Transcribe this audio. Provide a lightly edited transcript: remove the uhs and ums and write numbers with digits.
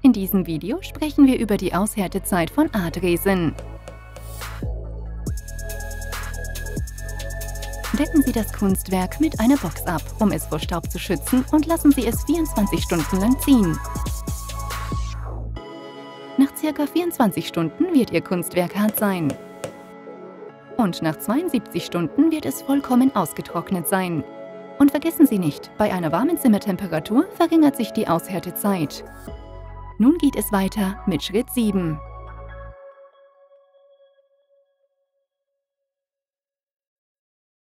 In diesem Video sprechen wir über die Aushärtezeit von Artresin. Decken Sie das Kunstwerk mit einer Box ab, um es vor Staub zu schützen, und lassen Sie es 24 Stunden lang ziehen. Nach ca. 24 Stunden wird Ihr Kunstwerk hart sein. Und nach 72 Stunden wird es vollkommen ausgetrocknet sein. Und vergessen Sie nicht, bei einer warmen Zimmertemperatur verringert sich die Aushärtezeit. Nun geht es weiter mit Schritt 7.